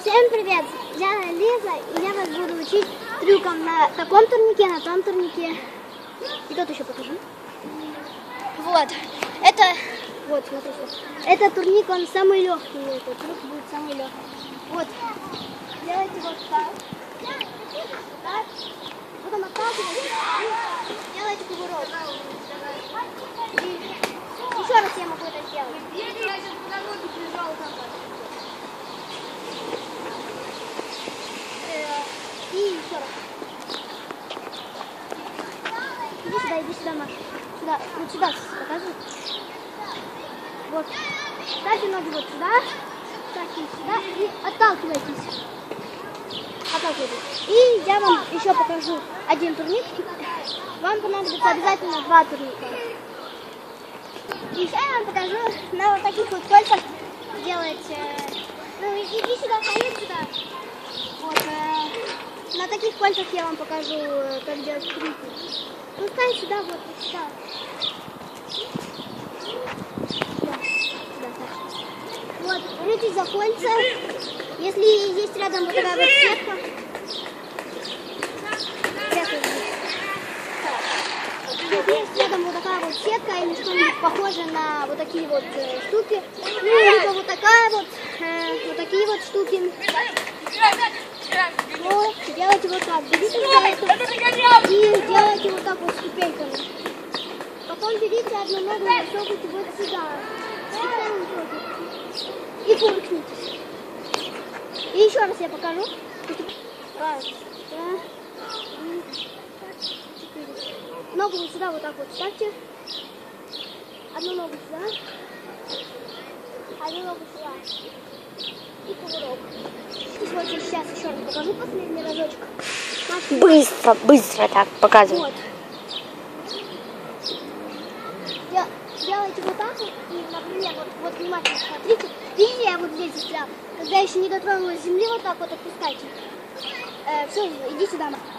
Всем привет! Я Лиза, и я вас буду учить трюкам на таком турнике, на том турнике. И тут еще покажу. Вот, вот, смотрите. Этот турник, он самый легкий, этот трюк будет самый легкий. Вот, делайте вот так. Так. Потом отталкивайте и делайте поворот. И еще раз я могу это сделать. Я сейчас на ноги прижал там. И еще раз. Иди сюда, Маша. Сюда, вот сюда покажи. Вот. Ставьте ноги вот сюда. Ставьте сюда и отталкивайтесь. Отталкивайтесь. И я вам еще покажу один турник. Вам понадобится обязательно 2 турника. И сейчас я вам покажу на вот таких вот кольцах делать. Ну, иди сюда, поедь сюда. Вот, на таких кольцах я вам покажу, как делать трюки. Пускай сюда, вот сюда. Сюда, так. Вот, берите за кольца. Если есть рядом вот такая вот сетка. Если есть рядом вот такая вот сетка или что-нибудь похожее на вот такие вот штуки. Ну, либо вот такая вот, вот такие вот штуки. Вот, делайте вот так, берите и делайте вот так вот ступеньками. Потом берите одну ногу и засовывайте вот сюда. И кувыркнитесь. И еще раз я покажу. Раз, два, 3, 4. Ногу вот сюда вот так вот ставьте. Одну ногу сюда. Одну ногу сюда. И кувырок. Вот сейчас еще раз покажу последний разочек. Быстро так показывай. Вот. Делайте вот так вот, и, например, вот внимательно смотрите. Видите, я вот здесь застрял. Когда еще не дотронулась земли, вот так вот отпускайте. Все, иди сюда.